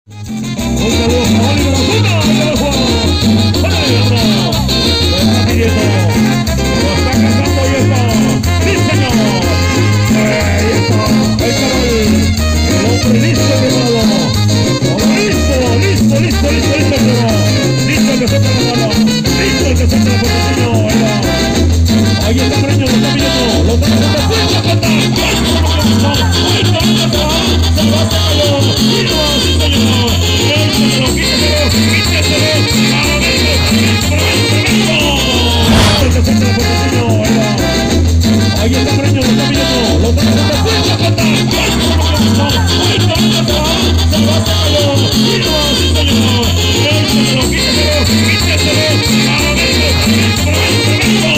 Un saludo para Oliver Osuna, ahí abajo. ¡Órale, vamos! Lo está pidiendo. Lo está cantando y está. ¡Sí, señor! Ahí está. Ahí está el hombre listo, preparado. Listo, listo, listo, listo, listo, listo. Listo el que suelta la mano. Listo el que suelta la puerta, señor. Ahí va. Ahí está Breño, lo está pidiendo. Lo está pidiendo. ¡Sí, la puerta! ¡Ahí está! ¡Ahí está! ¡Se va, se cayó! ¡Y no, sí, señor! ¡Quíteselo, quíteselo! ¡Quíteselo! ¡Para México! ¡Para México! El que suelta la puerta, señor. Ahí va. Ahí está Breño, lo está pidiendo. Lo está pidiendo. ¡Sí, la puerta! ¡Ahí está! ¡Ahí está! ¡Se va, se cayó! ¡Y no, sí, señor! ¡Quíteselo, quíteselo! ¡Quíteselo! ¡Para México! ¡Para México!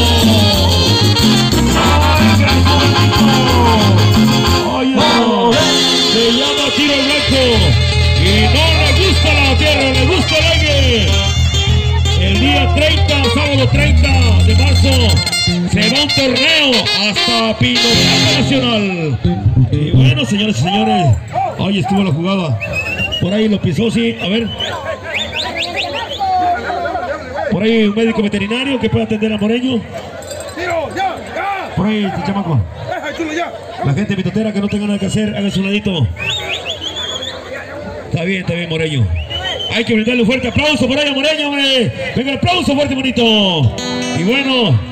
Se llama tiro al blanco y no le gusta la tierra, le gusta el aire. El día 30, sábado 30 de marzo, se va un torneo hasta Pinocata Nacional. Y bueno, señores y señores, ahí estuvo la jugada. Por ahí lo pisó, sí, a ver. Por ahí un médico veterinario que puede atender a Moreño. Por ahí, este chamaco. La gente mitotera que no tenga nada que hacer, haga su ladito. Está bien, Moreño. Hay que brindarle un fuerte aplauso por ahí a Moreño, hombre. Venga, el aplauso fuerte, bonito. Y bueno,